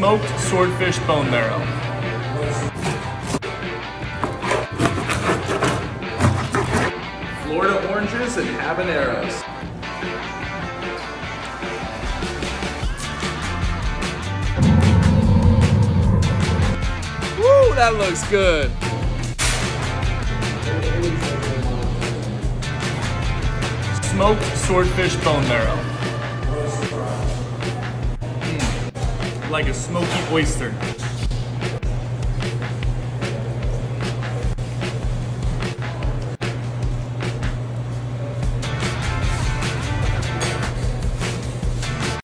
smoked swordfish bone marrow. Florida oranges and habaneros. Woo, that looks good. Smoked swordfish bone marrow. Like a smoky oyster.